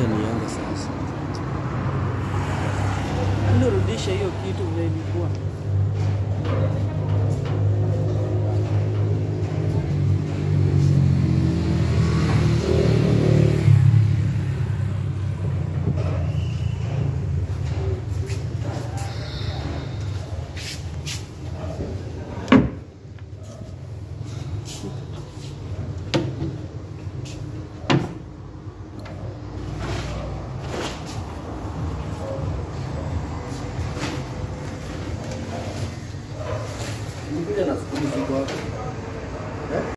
Acha nianze sasa. Nirudishe hiyo kitu vile ilikuwa. Nikuja na sukuma ziko hapo.